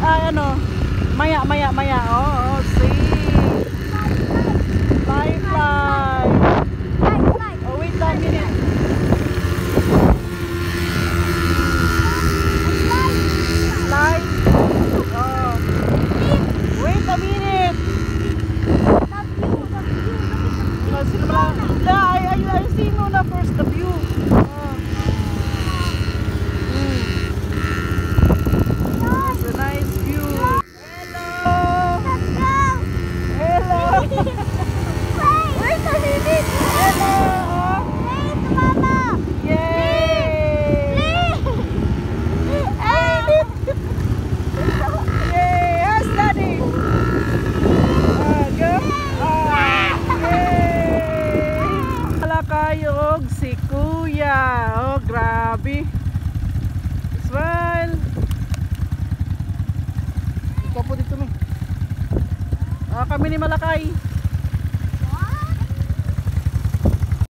ano, maya. Oh, see. Fly. Oh, wait a minute. Slide. Oh. Wait a minute. I see Nuna first, the view. It's a nice view. Hello. Wait a minute. Hello. Yay. Yay. Yes, Daddy. Go. Kayog si Kuya. Oh, grabe. Smile. Ikaw po dito, kami ni Malakay.